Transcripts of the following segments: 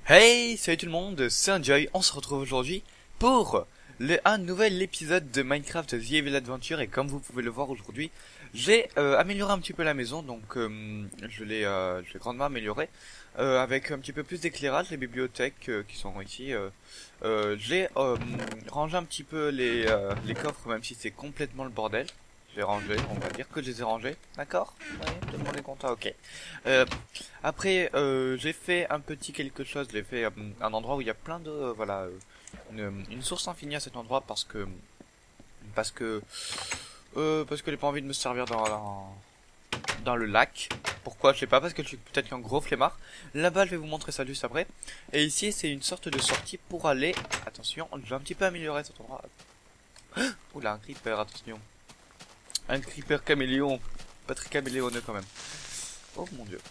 Hey, salut tout le monde, c'est Enjoy, on se retrouve aujourd'hui pour un nouvel épisode de Minecraft The Evil Adventure. Et comme vous pouvez le voir aujourd'hui, j'ai amélioré un petit peu la maison, donc je l'ai grandement amélioré, avec un petit peu plus d'éclairage, les bibliothèques qui sont ici. J'ai rangé un petit peu les coffres, même si c'est complètement le bordel. J'ai rangé, on va dire que je les ai rangés, d'accord? Oui, tout le monde est content, ok. Euh, Après, j'ai fait un petit quelque chose. J'ai fait un endroit où il y a plein de une source infinie à cet endroit parce que j'ai pas envie de me servir dans le lac. Pourquoi? Je sais pas, parce que je suis peut-être un gros flemmard. Là-bas, je vais vous montrer ça juste après. Et ici, c'est une sorte de sortie pour aller. Attention, je vais un petit peu améliorer cet endroit. Oula, un creeper, attention. Un creeper caméléon, pas très caméléoneux quand même. Oh mon dieu.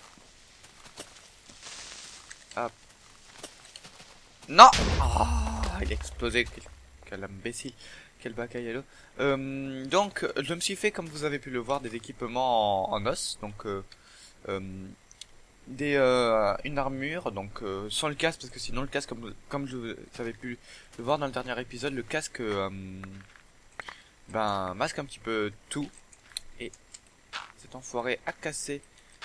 Ah. Non! Ah, il a explosé. Quel imbécile. Quel bacaillalo. Donc, je me suis fait, comme vous avez pu le voir, des équipements en os. Donc, euh, une armure. Donc, sans le casque, parce que sinon le casque, comme vous avez pu le voir dans le dernier épisode, le casque, masque un petit peu tout. Et cet enfoiré a cassé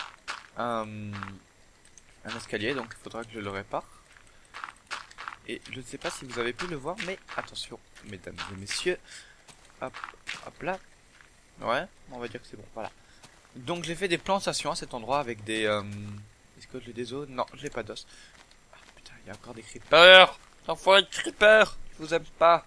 un escalier, donc il faudra que je le répare. Et je ne sais pas si vous avez pu le voir, mais attention, mesdames et messieurs. Hop, hop là. Ouais, on va dire que c'est bon, voilà. Donc j'ai fait des plantations à cet endroit avec des... Est-ce que j'ai des os? Non, j'ai pas d'os. Ah putain, il y a encore des creepers. Enfoiré de creepers, je vous aime pas.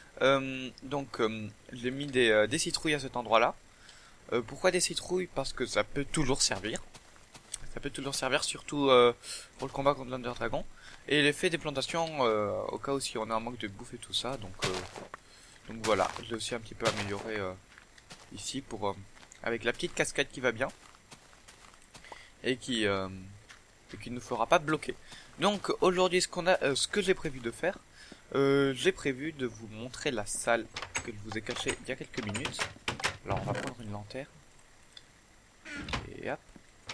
J'ai mis des citrouilles à cet endroit-là. Pourquoi des citrouilles? Parce que ça peut toujours servir. Ça peut toujours servir, surtout pour le combat contre l'Under Dragon. Et il fait des plantations au cas où si on a un manque de bouffe et tout ça. Donc voilà, je l'ai aussi un petit peu amélioré ici pour avec la petite cascade qui va bien et qui ne fera pas bloquer. Donc aujourd'hui, ce que j'ai prévu de faire, j'ai prévu de vous montrer la salle que je vous ai cachée il y a quelques minutes. Alors on va prendre une lanterne et hop.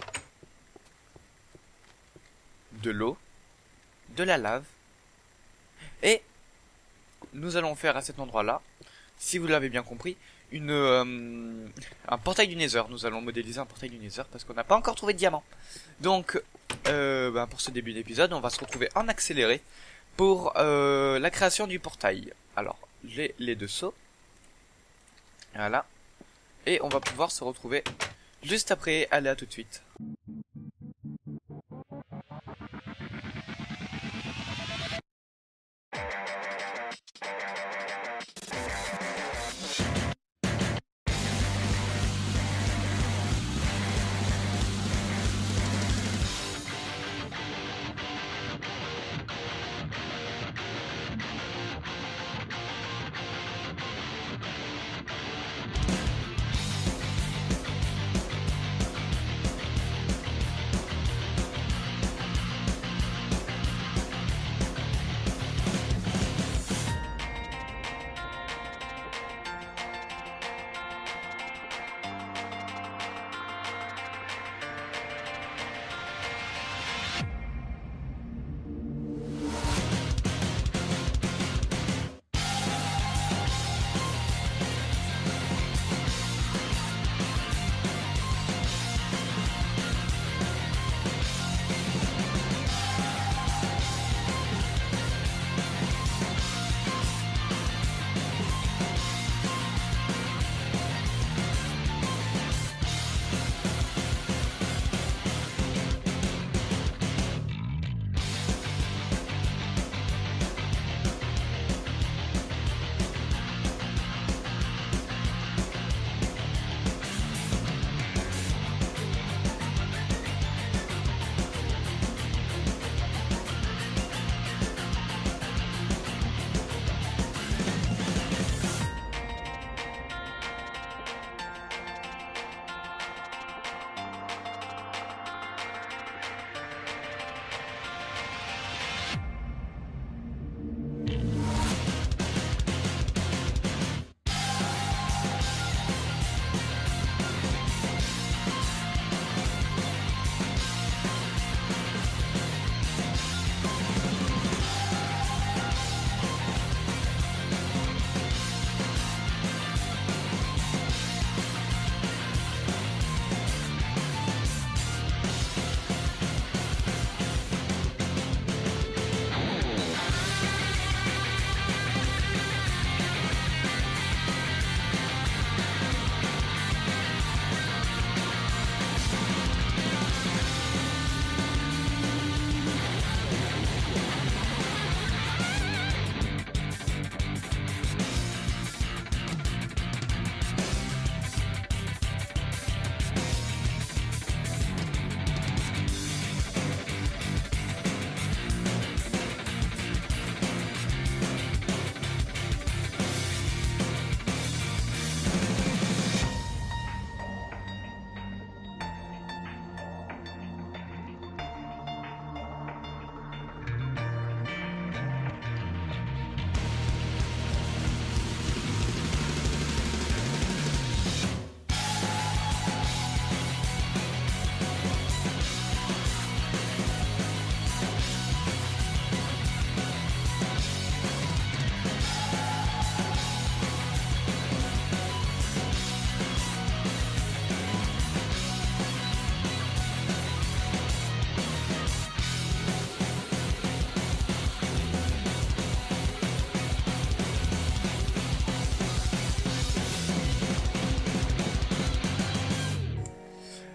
De l'eau, de la lave, et nous allons faire à cet endroit-là, si vous l'avez bien compris, un portail du Nether. Nous allons modéliser un portail du Nether parce qu'on n'a pas encore trouvé de diamant. Donc, pour ce début d'épisode, on va se retrouver en accéléré pour la création du portail. Alors, j'ai les deux seaux, voilà, et on va pouvoir se retrouver juste après. Allez, à tout de suite.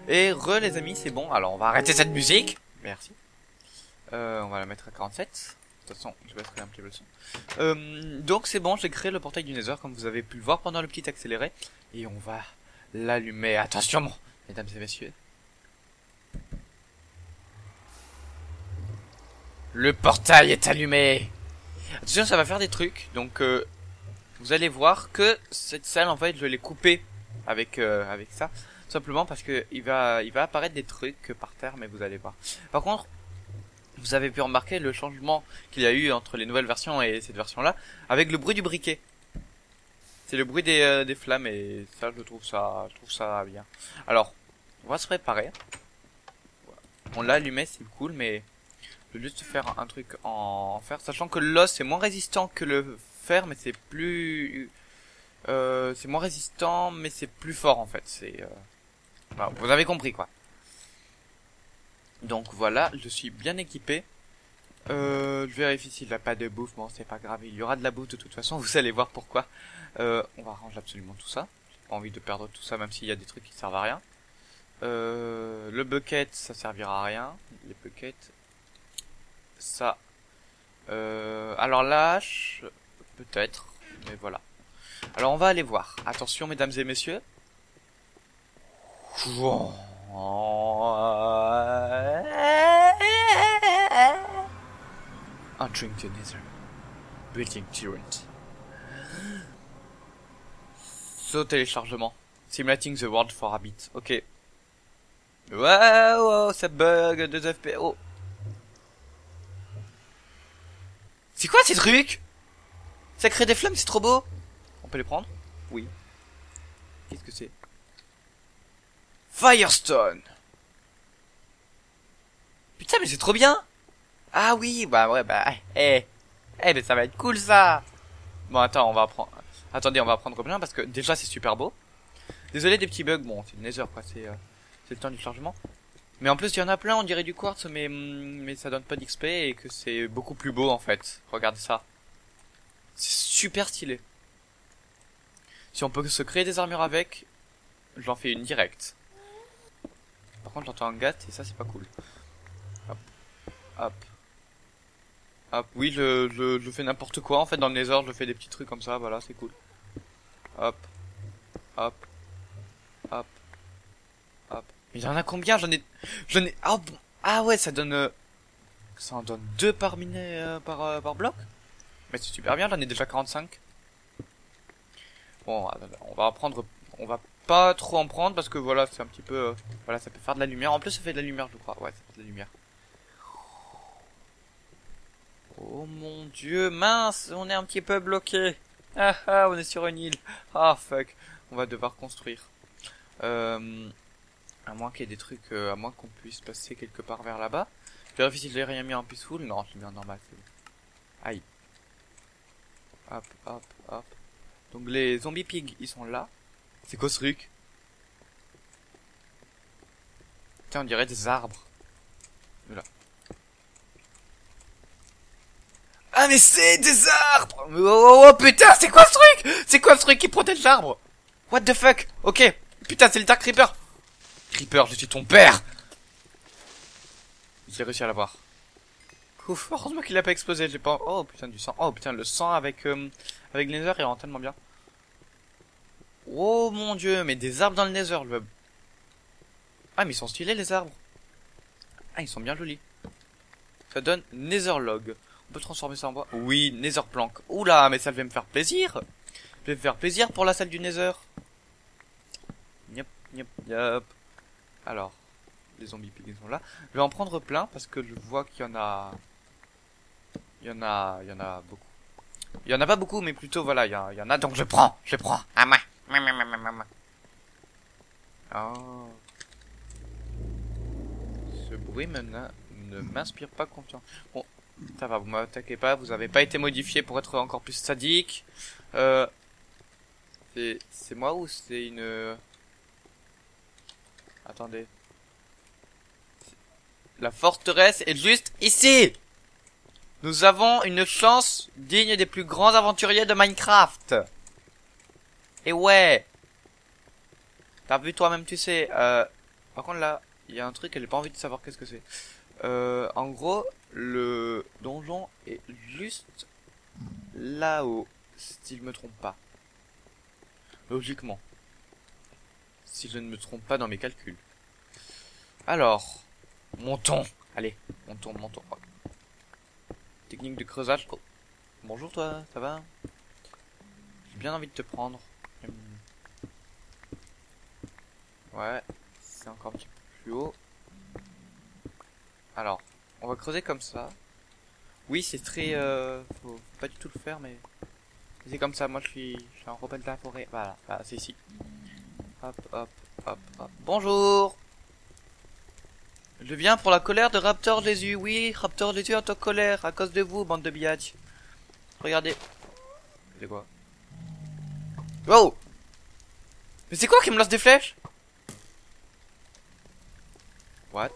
Et les amis, c'est bon. Alors on va arrêter cette musique. Merci. On va la mettre à 47. De toute façon, je vais mettre un petit peu le son. Donc c'est bon, j'ai créé le portail du Nether comme vous avez pu le voir pendant le petit accéléré. Et on va l'allumer. Attention, mesdames et messieurs. Le portail est allumé. Attention, ça va faire des trucs. Donc vous allez voir que cette salle, en fait, je l'ai coupée avec ça. Simplement parce que il va apparaître des trucs par terre, mais vous allez voir. Par contre, vous avez pu remarquer le changement qu'il y a eu entre les nouvelles versions et cette version-là, avec le bruit du briquet. C'est le bruit des flammes et ça, je trouve ça bien. Alors, on va se préparer. On l'a allumé, c'est cool, mais je vais juste faire un truc en fer, sachant que l'os est moins résistant que le fer, mais c'est plus, c'est moins résistant, mais c'est plus fort en fait. Voilà, vous avez compris quoi. Donc voilà, je suis bien équipé. Je vérifie s'il n'y a pas de bouffe. Bon, c'est pas grave, il y aura de la bouffe de toute façon. Vous allez voir pourquoi. On va ranger absolument tout ça. J'ai pas envie de perdre tout ça, même s'il y a des trucs qui servent à rien. Le bucket, ça servira à rien. Les buckets, ça. Alors la hache, peut-être, mais voilà. Alors on va aller voir. Attention, mesdames et messieurs. Entering the Nether. Building turret. So téléchargement. Simulating the world for a bit. Ok. Wow, ça bug, 2 FPS. Oh. C'est quoi ces trucs? Ça crée des flammes, c'est trop beau. On peut les prendre? Oui. Qu'est-ce que c'est? Firestone. Putain, mais c'est trop bien. Ah oui, bah ouais, bah, mais ça va être cool ça. Bon, attends, on va prendre. Attendez, on va prendre plein parce que déjà c'est super beau. Désolé des petits bugs, bon, c'est le Nether quoi, c'est le temps du chargement. Mais en plus, il y en a plein, on dirait du quartz, mais ça donne pas d'XP et que c'est beaucoup plus beau en fait. Regardez ça. C'est super stylé. Si on peut se créer des armures avec, j'en fais une directe. Par contre, j'entends un gâte et ça, c'est pas cool. Hop. Hop. Hop. Oui, je fais n'importe quoi en fait dans le Nether, je fais des petits trucs comme ça, voilà, c'est cool. Hop. Hop. Hop. Hop. Mais il y en a combien? J'en ai... Oh, bon. Ah ouais, ça donne... Ça en donne 2 par par bloc. Mais c'est super bien, j'en ai déjà 45. Bon, on va prendre... On va pas trop en prendre parce que voilà, c'est un petit peu... voilà, ça peut faire de la lumière. En plus, ça fait de la lumière, je crois. Ouais, ça fait de la lumière. Oh mon dieu, mince, on est un petit peu bloqué. Ah ah, on est sur une île. Ah fuck, on va devoir construire. À moins qu'il y ait des trucs, à moins qu'on puisse passer quelque part vers là-bas. Je vérifie si je l'ai rien mis en peaceful. Non, je l'ai mis en normal, c'est bon. Aïe. Hop, hop, hop. Donc les zombies pigs, ils sont là. C'est quoi ce truc? Tiens, on dirait des arbres. Voilà. Ah mais c'est des arbres! Oh putain, c'est quoi ce truc? C'est quoi ce truc qui protège l'arbre? What the fuck? Ok. Putain, c'est le Dark Creeper. Creeper, je suis ton père. J'ai réussi à l'avoir. Ouf, heureusement qu'il a pas explosé, j'ai pas... Oh putain, du sang. Oh putain, le sang avec Nether, il rend tellement bien. Oh mon dieu, mais des arbres dans le Nether, le... Ah mais ils sont stylés les arbres. Ah, ils sont bien jolis. Ça donne Nether log. On peut transformer ça en bois. Oui, Nether plank. Oula, mais ça va me faire plaisir. Je vais me faire plaisir pour la salle du Nether. Yep, yep, yep. Alors, les zombies pigs sont là. Je vais en prendre plein parce que je vois qu'il y en a... Il y en a beaucoup. Il y en a pas beaucoup, mais plutôt, voilà, il y en a, donc je prends. Ah, moi. Oh. Ce bruit ne m'inspire pas confiance. Bon, ça va, vous m'attaquez pas, vous avez pas été modifié pour être encore plus sadique. C'est moi ou c'est une... Attendez. La forteresse est juste ici. Nous avons une chance digne des plus grands aventuriers de Minecraft. Et ouais. T'as vu toi-même, tu sais. Par contre là, il y a un truc, elle n'a pas envie de savoir qu'est-ce que c'est. En gros, le donjon est juste là-haut, si je me trompe pas. Logiquement. Si je ne me trompe pas dans mes calculs. Alors, montons. Allez, montons. Technique de creusage. Oh. Bonjour toi, ça va? J'ai bien envie de te prendre. Ouais, c'est encore un petit peu plus haut. Alors, on va creuser comme ça. Oui, c'est très... faut pas du tout le faire, mais... C'est comme ça, moi je suis un rebelle de la forêt. Voilà, c'est ici. Hop. Bonjour! Je viens pour la colère de Raptor Jésus. Oui, Raptor Jésus est en colère à cause de vous, bande de biatch. Regardez. C'est quoi? Wow! Mais c'est quoi qui me lance des flèches? What?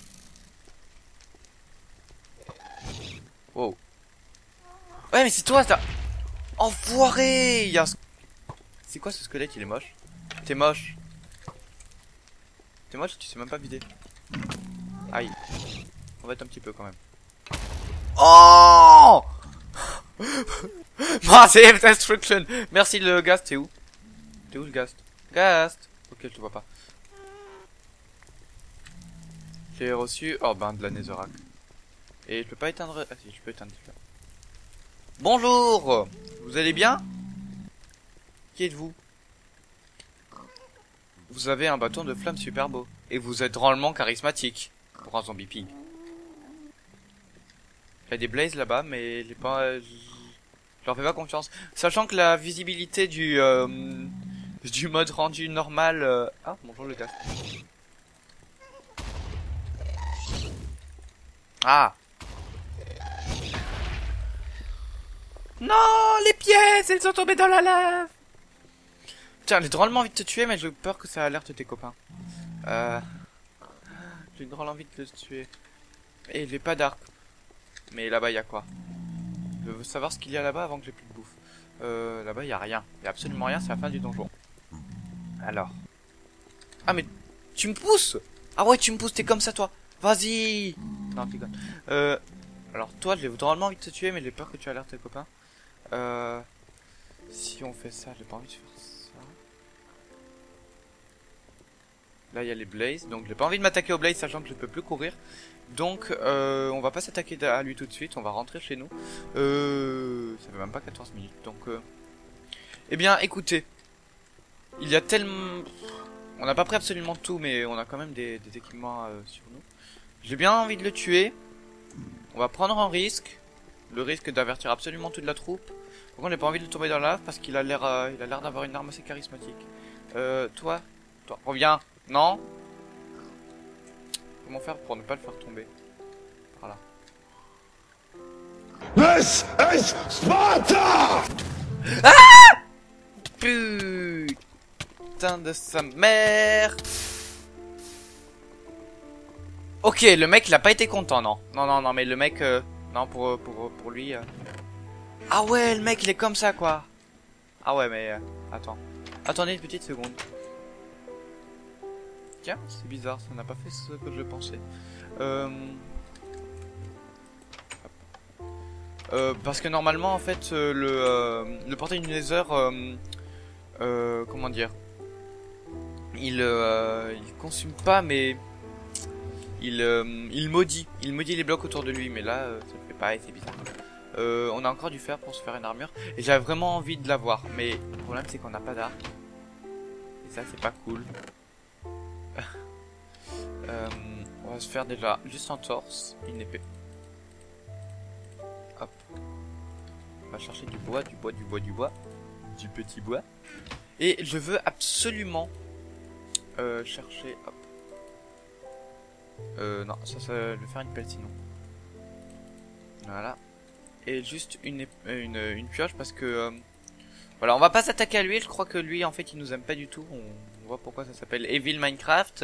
Wow. Ouais, mais c'est toi, ça. Enfoiré! Il y a... C'est quoi ce squelette? Il est moche. T'es moche. T'es moche, tu sais même pas vider. Aïe. On va être un petit peu quand même. Oh! Massive destruction! Merci le Ghast, t'es où? T'es où le Ghast? Ghast! Ok, je te vois pas. J'ai reçu... Oh ben, de la Netherrack. Et je peux pas éteindre... Ah si, je peux éteindre. Bonjour! Vous allez bien? Qui êtes-vous? Vous avez un bâton de flamme super beau. Et vous êtes drôlement charismatique. Pour un zombie pig. Il y a des blazes là-bas, mais j'ai pas... je leur fais pas confiance. Sachant que la visibilité du mode rendu normal... Ah, bonjour le gars. Ah! Non, les pièces, elles sont tombées dans la lave. Tiens, j'ai drôlement envie de te tuer, mais j'ai peur que ça alerte tes copains. J'ai drôlement envie de te tuer. Et j'ai pas d'arc. Mais là-bas, il y a quoi? Je veux savoir ce qu'il y a là-bas avant que j'ai plus de bouffe. Là-bas, il y a rien. Il y a absolument rien, c'est la fin du donjon. Alors. Ah, mais tu me pousses? Ah ouais, tu me pousses, t'es comme ça, toi. Vas-y. Non, je déconne. Alors, toi, j'ai drôlement envie de te tuer, mais j'ai peur que tu alertes tes copains. Si on fait ça, j'ai pas envie de faire ça. Là, il y a les blazes, donc j'ai pas envie de m'attaquer aux blazes, sachant que je peux plus courir. Donc, on va pas s'attaquer à lui tout de suite, on va rentrer chez nous. Ça fait même pas 14 minutes, donc... Eh bien, écoutez. Il y a tellement... On n'a pas pris absolument tout, mais on a quand même des équipements sur nous. J'ai bien envie de le tuer. On va prendre un risque. Le risque d'avertir absolument toute la troupe. Par contre, j'ai pas envie de tomber dans la lave parce qu'il a l'air d'avoir une arme assez charismatique. Toi, reviens. Non. Comment faire pour ne pas le faire tomber? Voilà. This is Sparta! Ah! Putain de sa mère. Ok, le mec il a pas été content, non. Non, mais le mec... non, pour lui... Ah ouais, le mec il est comme ça, quoi. Ah ouais, mais... attends. Attendez une petite seconde. Tiens, c'est bizarre, ça n'a pas fait ce que je pensais. Parce que normalement, en fait, le portail du Nether... comment dire... Il consume pas, mais... Il maudit les blocs autour de lui, mais là, ça le fait pas et c'est bizarre. On a encore du fer pour se faire une armure, et j'avais vraiment envie de l'avoir, mais le problème c'est qu'on n'a pas d'arc. Et ça, c'est pas cool. On va se faire déjà juste en torse, une épée. Hop. On va chercher du bois, du petit bois. Et je veux absolument chercher... Hop. Non, ça va lui faire une pelle sinon. Voilà. Et juste une pioche parce que... voilà, on va pas s'attaquer à lui, je crois que lui en fait il nous aime pas du tout. On voit pourquoi ça s'appelle Evil Minecraft.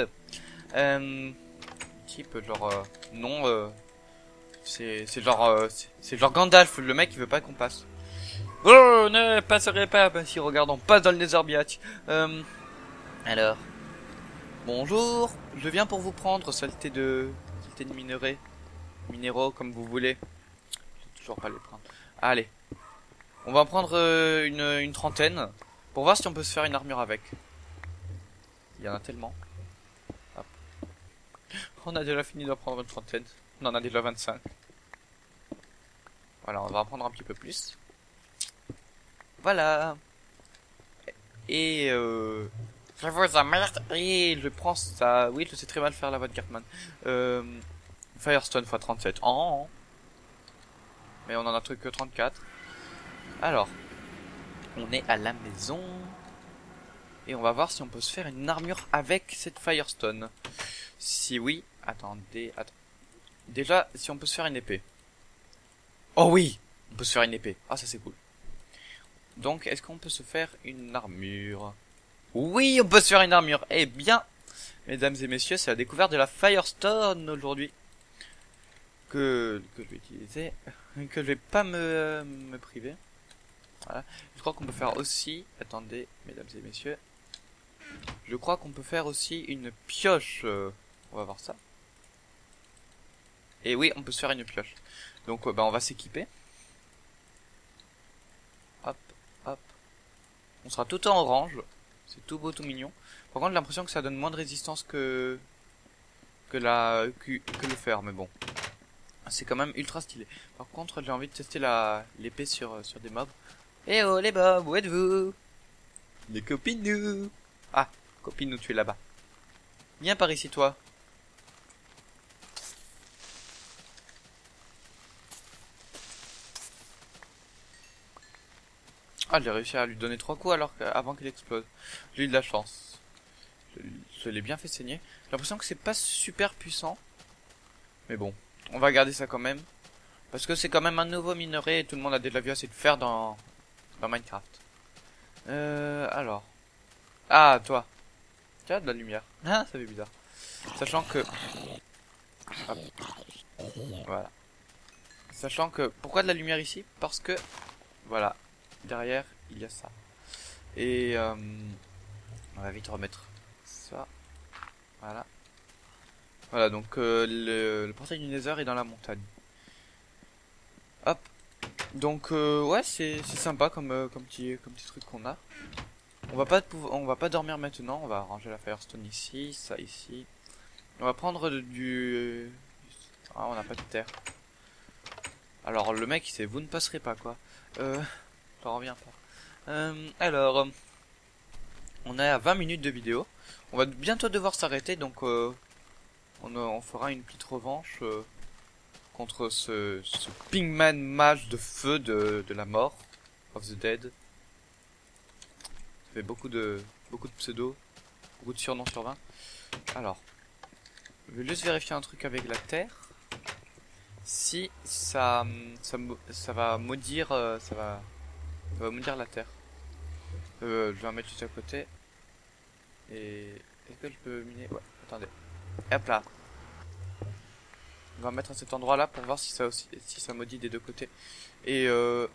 Type genre... non, c'est genre Gandalf, le mec il veut pas qu'on passe. Oh, ne passerait pas, bah si regarde on passe dans le Nether biatch. Alors... Bonjour, je viens pour vous prendre, saleté de minéraux comme vous voulez. Je vais toujours pas les prendre. Allez, on va en prendre une trentaine pour voir si on peut se faire une armure avec. Il y en a tellement. Hop. On a déjà fini d'en prendre une trentaine. On en a déjà 25. Voilà, on va en prendre un petit peu plus. Voilà. Et je vous emmerde et je prends ça. Oui, je sais très mal faire la voix de Cartman. Firestone x 37. Oh. Mais on en a truc que 34. Alors, on est à la maison. Et on va voir si on peut se faire une armure avec cette Firestone. Si oui, attendez. Déjà, si on peut se faire une épée. Oh oui, on peut se faire une épée. Ah, ça c'est cool. Donc, est-ce qu'on peut se faire une armure? Oui, on peut se faire une armure. Eh bien, mesdames et messieurs, c'est la découverte de la Firestone aujourd'hui. Que je vais utiliser. Que je vais pas me priver. Voilà. Je crois qu'on peut faire aussi... Attendez, mesdames et messieurs. Je crois qu'on peut faire aussi une pioche. On va voir ça. Et oui, on peut se faire une pioche. Donc, bah, on va s'équiper. Hop, hop. On sera tout en orange. C'est tout beau, tout mignon. Par contre, j'ai l'impression que ça donne moins de résistance que le fer, mais bon. C'est quand même ultra stylé. Par contre, j'ai envie de tester l'épée sur des mobs. Eh oh les mobs, où êtes-vous? Les copines. Ah, copine, tu es là-bas. Viens par ici, toi. Ah, j'ai réussi à lui donner 3 coups avant qu'il explose. J'ai eu de la chance. Je l'ai bien fait saigner. J'ai l'impression que c'est pas super puissant. Mais bon, on va garder ça quand même. Parce que c'est quand même un nouveau minerai et tout le monde a déjà vu assez de fer dans Minecraft. Alors. Ah, toi. Tiens, de la lumière. Ah, ça fait bizarre. Sachant que... Hop. Voilà. Sachant que... Pourquoi de la lumière ici? Parce que... Voilà. Derrière, il y a ça. Et on va vite remettre ça. Voilà. Voilà, donc le portail du Nether est dans la montagne. Hop. Donc ouais, c'est sympa comme petit truc qu'on a. On va pas dormir maintenant, on va ranger la Firestone ici, ça ici. On va prendre ah, on n'a pas de terre. Alors le mec il sait vous ne passerez pas quoi. J'en reviens pas. Alors on est à 20 minutes de vidéo. On va bientôt devoir s'arrêter donc on fera une petite revanche contre ce Pigman mage de feu de la mort, of the dead. Ça fait beaucoup de pseudo, beaucoup de surnoms sur 20. Alors, je vais juste vérifier un truc avec la terre. Si ça va maudire, ça va maudire la terre. Je vais en mettre juste à côté. Et est-ce que je peux miner? Ouais, attendez. Hop là. On va mettre à cet endroit là pour voir si ça maudit des deux côtés. Et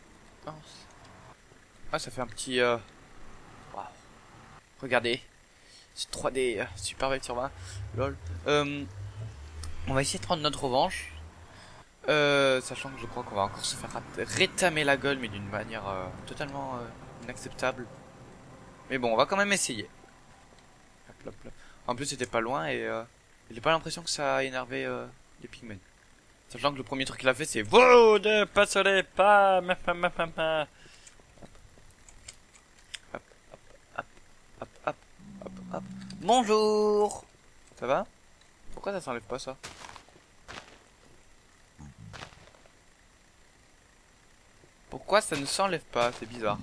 ah, ça fait un petit wow. Regardez. C'est 3D super belle sur 20. Lol. On va essayer de prendre notre revanche. Sachant que je crois qu'on va encore se faire rétamer la gueule mais d'une manière totalement inacceptable. Mais bon, on va quand même essayer. Hop, hop, hop. En plus c'était pas loin et j'ai pas l'impression que ça a énervé les pigmen. Sachant que le premier truc qu'il a fait c'est vous ne passerez pas. Hop, hop, hop, hop, hop, hop. Bonjour. Ça va? Pourquoi ça s'enlève pas ça? Pourquoi ça ne s'enlève pas? C'est bizarre.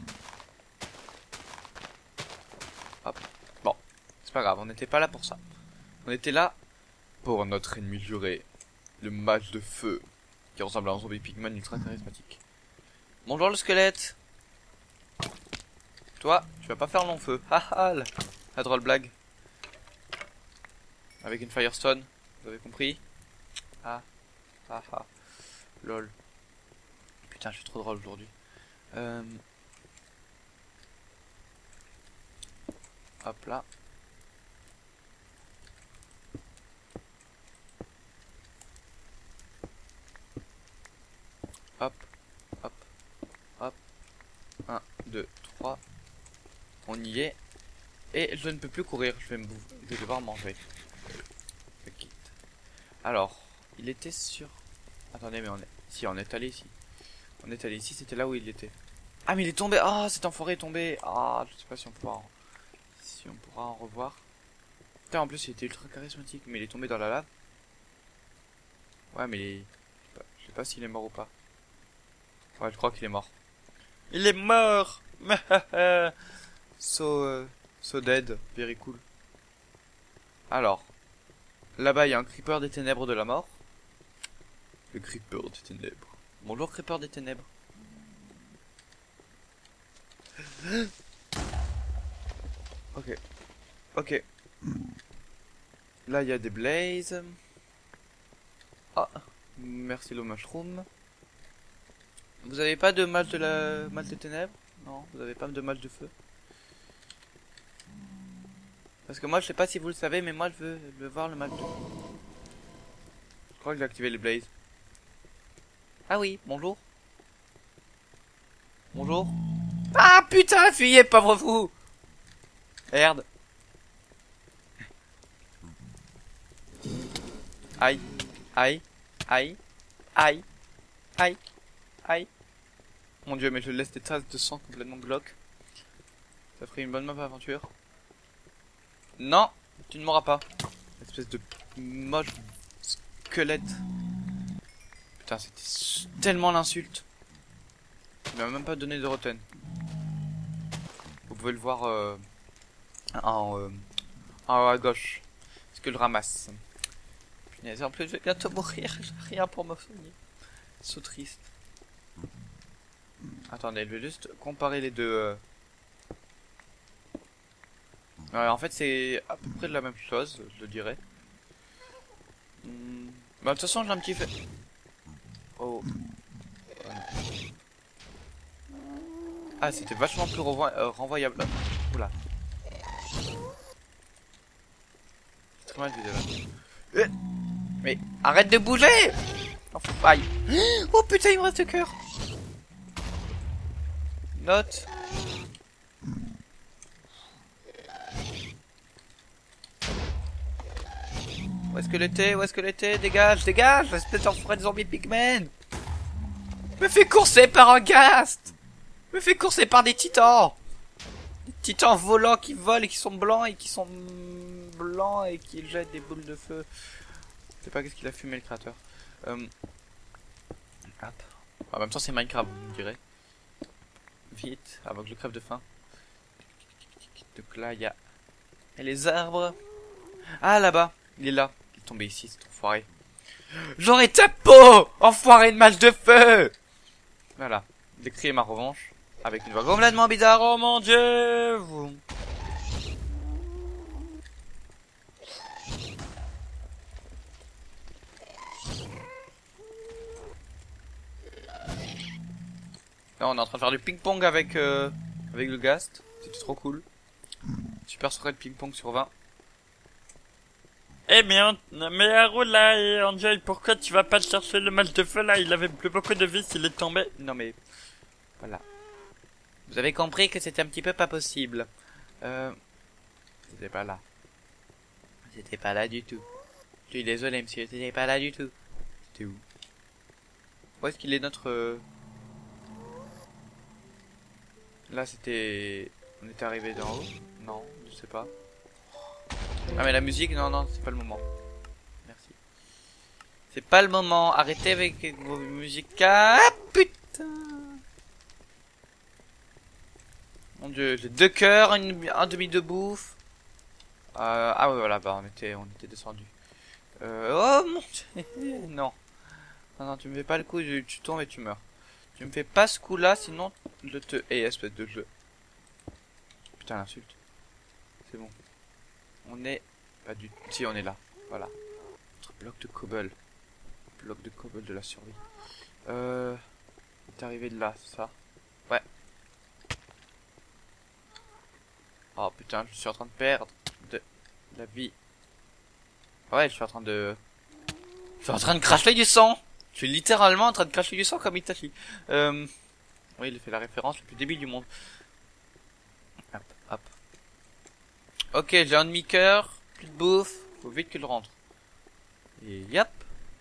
Hop. Bon, c'est pas grave, on n'était pas là pour ça. On était là pour notre ennemi juré, le mage de feu, qui ressemble à un zombie pigman ultra charismatique. Bonjour le squelette. Toi, tu vas pas faire long feu. Haha, la drôle blague. Avec une Firestone, vous avez compris? Ah, ah, ah. Lol. Putain, je suis trop drôle aujourd'hui. Hop là. On y est. Et je ne peux plus courir, je vais devoir manger. Je quitte. Alors, il était sur... Attendez, mais on est... Si, on est allé ici. On est allé ici, c'était là où il était. Ah, mais il est tombé. Ah, cet enfoiré est tombé. Ah, je sais pas si on pourra en revoir. Putain, en plus, il était ultra charismatique, mais il est tombé dans la lave. Ouais, mais je sais pas s'il est mort ou pas. Ouais, je crois qu'il est mort. Il est mort. So dead, very cool. Alors, là-bas, il y a un creeper des ténèbres de la mort. Le creeper des ténèbres. Bonjour, creeper des ténèbres. Ok. Ok. Là, il y a des blazes. Ah, merci le mushroom. Vous avez pas de match des ténèbres? Non, vous avez pas de match de feu? Parce que moi, je sais pas si vous le savez, mais moi, je veux voir le match de feu. Je crois que j'ai activé les blazes. Ah oui, bonjour. Bonjour. Ah putain, fuyez, pauvre fou. Merde. Aïe, aïe, aïe, aïe, aïe, aïe. Mon dieu, mais je laisse des traces de sang complètement glauques. Ça ferait une bonne map aventure. Non, tu ne mourras pas. Espèce de moche squelette. Putain, c'était tellement l'insulte. Il m'a même pas donné de rotten. Vous pouvez le voir en haut à gauche. Parce que je ramasse. Punaise, en plus je vais bientôt mourir. J'ai rien pour me soigner. C'est triste. Attendez, je vais juste comparer les deux. Ouais, en fait, c'est à peu près de la même chose, je le dirais. Bah, de toute façon, j'ai un petit fait. Oh. Ah, c'était vachement plus renvoyable. Oula. C'est très mal vidéo là. Mais arrête de bouger! Oh, aïe. Oh putain, il me reste le cœur. Note. Où est-ce que l'été? Où est-ce que l'été? Dégage, dégage! Espèce d'enfoiré de zombie pigmen! Me fait courser par un ghast! Me fait courser par des titans! Des titans volants qui volent et qui sont blancs et qui sont blancs et qui jettent des boules de feu. Je sais pas qu'est-ce qu'il a fumé le créateur. Hop. En même temps c'est Minecraft, vous me direz. Vite, avant que je crève de faim. Donc là il y a les arbres. Ah là-bas, il est là. Il est tombé ici, cet enfoiré. J'aurai ta peau, enfoiré de match de feu. Voilà, j'ai crié ma revanche. Avec une voix complètement bizarre, oh mon dieu. Là on est en train de faire du ping-pong avec le ghast. C'était trop cool. Super soirée de ping-pong sur 20. Eh bien, mais Harold là et Angel, pourquoi tu vas pas chercher le match de feu là? Il avait plus beaucoup de vie s'il est tombé. Non mais, voilà. Vous avez compris que c'était un petit peu pas possible. C'était pas là. C'était pas là du tout. Je suis désolé monsieur, c'était pas là du tout. C'était où? Où est-ce qu'il est notre... Là c'était... On était arrivé d'en haut? Non, je sais pas. Ah mais la musique, non, non, c'est pas le moment. Merci. C'est pas le moment, arrêtez avec vos musiques. Ah putain. Mon dieu, j'ai 2 cœurs, un demi de bouffe. Ah ouais voilà, bah on était descendu. Oh mon dieu, non. Non, non, tu me fais pas le coup, tu tombes et tu meurs. Tu me fais pas ce coup là, sinon je te hais, espèce de jeu. Putain l'insulte. C'est bon. On est pas du... Si, on est là. Voilà. Notre bloc de cobble. Bloc de cobble de la survie. C'est arrivé de là, c'est ça? Ouais. Oh putain, je suis en train de perdre de la vie. Ouais, je suis en train de... Je suis en train de cracher du sang. Je suis littéralement en train de cracher du sang comme Itachi. Oui, il a fait la référence le plus débile du monde. Hop, hop. Ok, j'ai un demi-cœur, plus de bouffe, faut vite qu'il rentre. Et yop.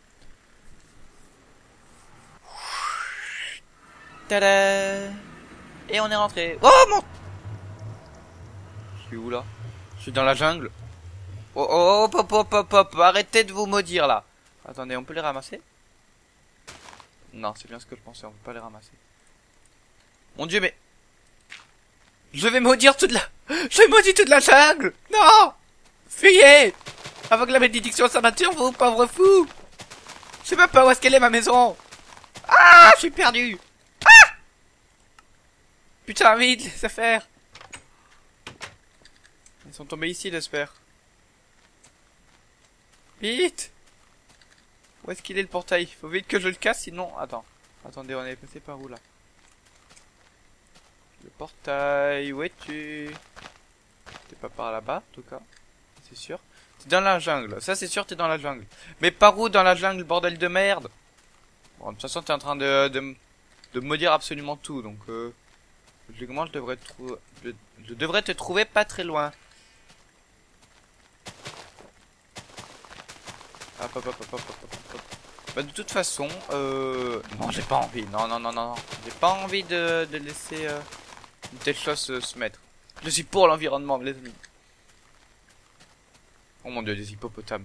Tada. Et on est rentré. Oh mon... Je suis où là? Je suis dans la jungle. Oh oh hop hop hop hop, arrêtez de vous maudire là. Attendez, on peut les ramasser? Non, c'est bien ce que je pensais, on peut pas les ramasser. Mon dieu, mais... Je vais maudire toute la... Je vais maudire toute la jungle. Non. Fuyez. Avant que la bénédiction s'abatture, vous, pauvre fou. Je sais même pas où est-ce qu'elle est ma maison. Ah, je suis perdu. Ah. Putain, vite, les affaires. Ils sont tombés ici, j'espère. Vite. Où est-ce qu'il est le portail? Faut vite que je le casse, sinon... Attends. Attendez, on est passé par où là? Le portail, où es-tu? T'es pas par là-bas, en tout cas. C'est sûr. T'es dans la jungle. Ça, c'est sûr, t'es dans la jungle. Mais par où dans la jungle, bordel de merde? Bon, de toute façon, t'es en train de me dire absolument tout, donc... logiquement, je devrais te trouver pas très loin. Hop, hop, hop, hop, hop, hop, hop. Bah, de toute façon, non, j'ai pas envie. Non, non, non, non, non. J'ai pas envie de laisser une telle chose se mettre. Je suis pour l'environnement, les amis. Oh mon dieu, des hippopotames.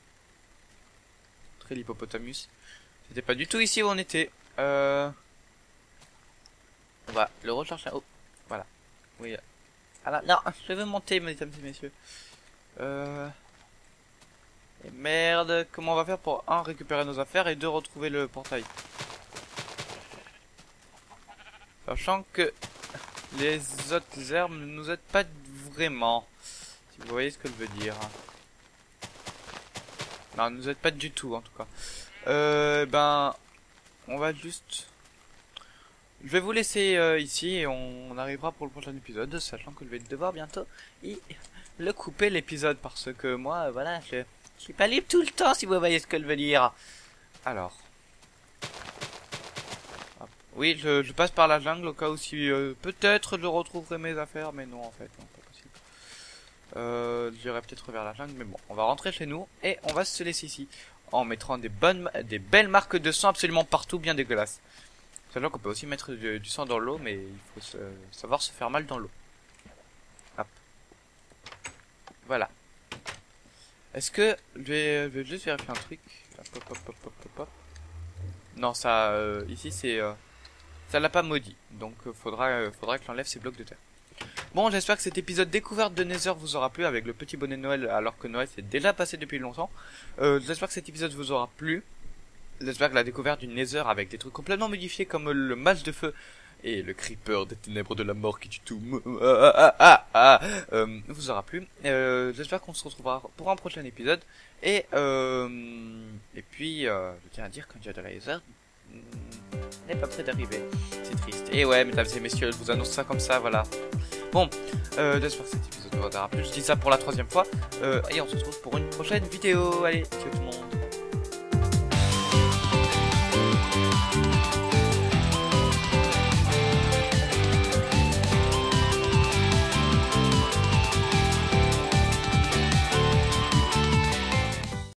Très l'hippopotamus. C'était pas du tout ici où on était. On va le rechercher en haut. Voilà. Oui. Ah là, non, je veux monter, mesdames et messieurs. Et merde, comment on va faire pour 1 récupérer nos affaires et 2 retrouver le portail? Sachant que les autres herbes ne nous aident pas vraiment. Si vous voyez ce que je veux dire. Non, elles ne nous aident pas du tout en tout cas. Ben, on va juste... Je vais vous laisser ici et on arrivera pour le prochain épisode, sachant que je vais devoir bientôt le couper l'épisode parce que moi, voilà, je suis pas libre tout le temps si vous voyez ce que je veux dire. Alors. Hop. Oui, je passe par la jungle au cas où si peut-être je retrouverai mes affaires, mais non en fait, non, pas possible. J'irai peut-être vers la jungle, mais bon, on va rentrer chez nous et on va se laisser ici en mettant des belles marques de sang absolument partout, bien dégueulasses. Sachant qu'on peut aussi mettre du sang dans l'eau, mais il faut savoir se faire mal dans l'eau. Hop. Voilà. Est-ce que je vais juste vérifier un truc. Hop, hop, hop, hop, hop, hop. Non, ça ici c'est ça l'a pas maudit. Donc faudra que j'enlève ces blocs de terre. Bon, j'espère que cet épisode découverte de Nether vous aura plu avec le petit bonnet de Noël alors que Noël s'est déjà passé depuis longtemps. J'espère que cet épisode vous aura plu. J'espère que la découverte du Nether avec des trucs complètement modifiés comme le match de feu et le creeper des ténèbres de la mort qui tue tout vous aura plu. J'espère qu'on se retrouvera pour un prochain épisode. Et puis, je tiens à dire qu'un dia de laser n'est pas prêt d'arriver. C'est triste. Et ouais, mesdames et messieurs, je vous annonce ça comme ça, voilà. Bon, j'espère que cet épisode vous aura plu. Je dis ça pour la 3e fois. Et on se retrouve pour une prochaine vidéo. Allez, ciao tout le monde.